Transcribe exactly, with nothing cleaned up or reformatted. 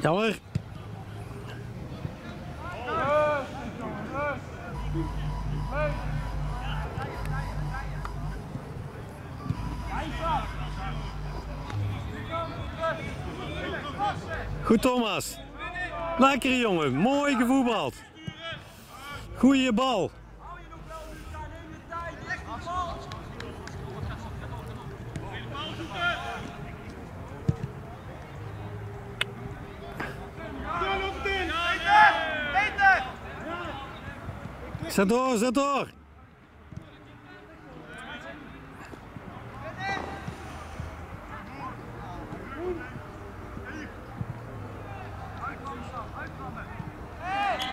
Jammer. Goed Thomas. Lekker jongen, mooi gevoetbald. Goeie bal. Zet door, zet door.